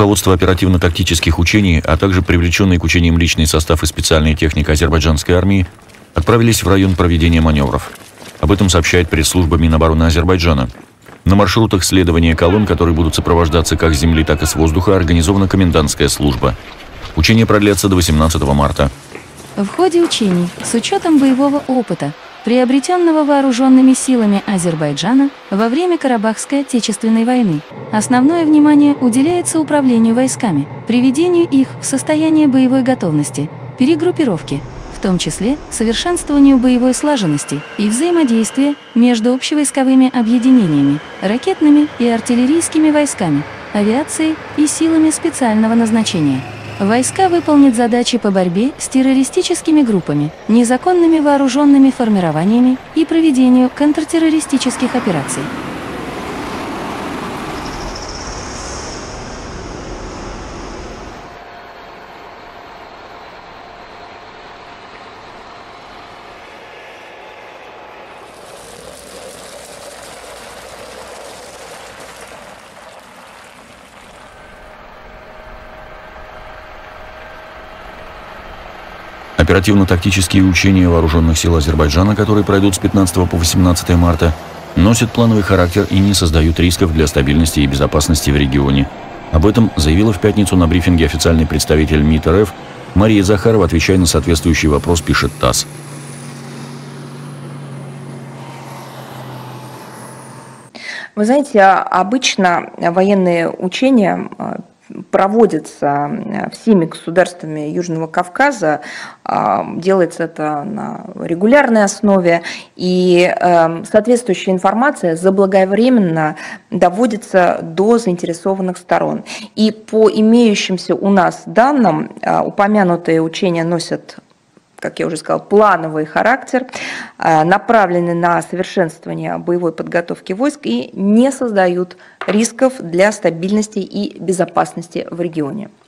Руководство оперативно-тактических учений, а также привлеченный к учениям личный состав и специальная техника азербайджанской армии отправились в район проведения маневров. Об этом сообщает пресс-служба Минобороны Азербайджана. На маршрутах следования колонн, которые будут сопровождаться как с земли, так и с воздуха, организована комендантская служба. Учения продлятся до 18 марта. В ходе учений, с учетом боевого опыта, приобретенного вооруженными силами Азербайджана во время Карабахской Отечественной войны, основное внимание уделяется управлению войсками, приведению их в состояние боевой готовности, перегруппировке, в том числе совершенствованию боевой слаженности и взаимодействия между общевойсковыми объединениями, ракетными и артиллерийскими войсками, авиацией и силами специального назначения. Войска выполнят задачи по борьбе с террористическими группами, незаконными вооруженными формированиями и проведению контртеррористических операций. Оперативно-тактические учения вооруженных сил Азербайджана, которые пройдут с 15 по 18 марта, носят плановый характер и не создают рисков для стабильности и безопасности в регионе. Об этом заявила в пятницу на брифинге официальный представитель МИД РФ Мария Захарова, отвечая на соответствующий вопрос, пишет ТАСС. Вы знаете, обычно военные учения проводятся всеми государствами Южного Кавказа, делается это на регулярной основе, и соответствующая информация заблаговременно доводится до заинтересованных сторон. И по имеющимся у нас данным, упомянутые учения носят, как я уже сказала, плановый характер, направлены на совершенствование боевой подготовки войск и не создают рисков для стабильности и безопасности в регионе.